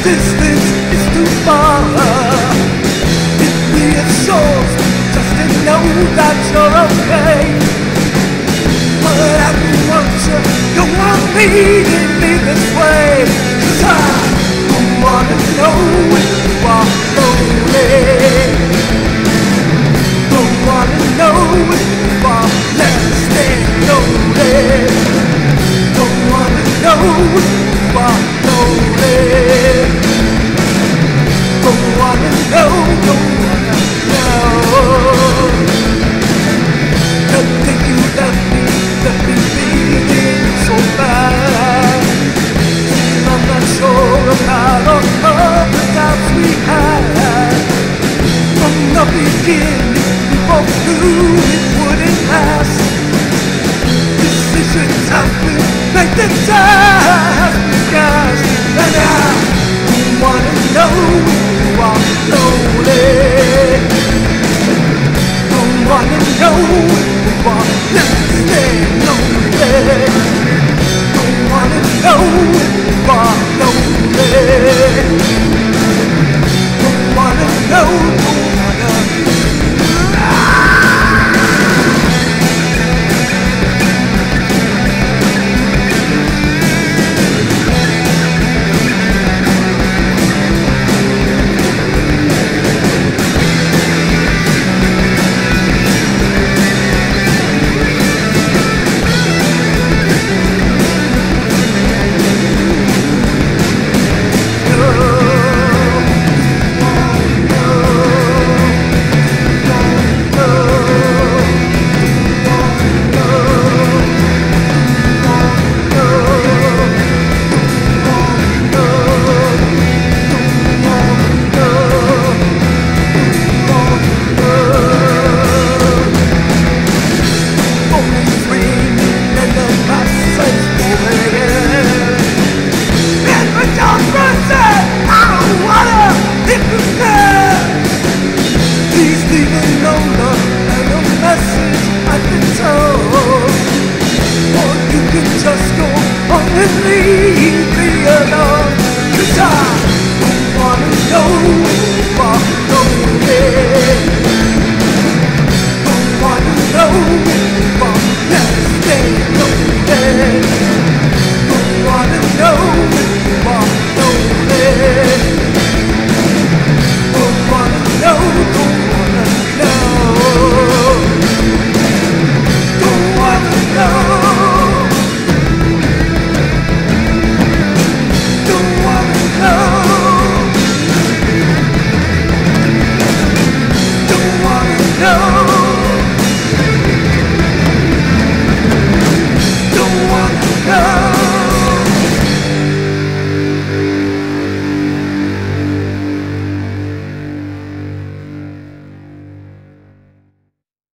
distance is too far. It reassures me just to know that you're okay. But I don't want you want leading me this way. 'Cause I don't wanna know when you are lonely. Don't wanna know when you are left and lonely. Don't wanna know when you are lonely. Don't wanna know, don't wanna know. The thing you left me feeling so bad. And I'm not sure about all the times we had. From the beginning, we both knew it wouldn't last. Decisions have been made, the time has been cast. And I don't wanna know you are lonely. Don't wanna know you are left and lonely. Don't wanna know you are